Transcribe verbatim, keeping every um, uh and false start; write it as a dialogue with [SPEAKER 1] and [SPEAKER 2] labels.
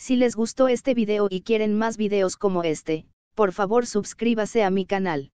[SPEAKER 1] Si les gustó este video y quieren más videos como este, por favor suscríbase a mi canal.